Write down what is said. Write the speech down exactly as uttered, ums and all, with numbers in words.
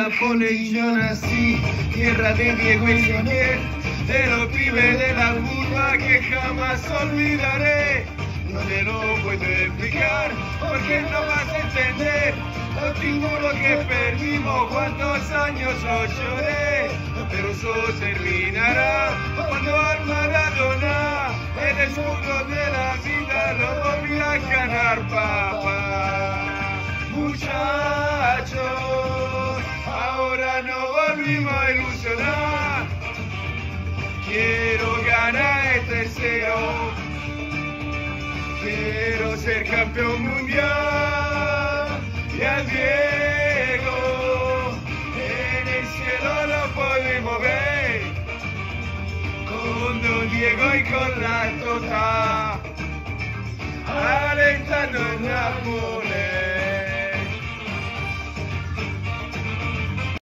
Nápoles y yo nací, tierra de Diego y Lionel, de los pibes de la curva que jamás olvidaré. No te lo puedo explicar, porque no vas a entender lo títulos que perdimos, cuántos años yo lloré, pero eso terminará cuando al Maradona en el mundo de la vida lo volví a ganar, papá. Muchachos, ahora nos volvimos a ilusionar. Quiero ganar este cero, quiero ser campeón mundial. Y al Diego en el cielo lo podemos ver, con Don Diego y con la Tota, alentando en Nápoles.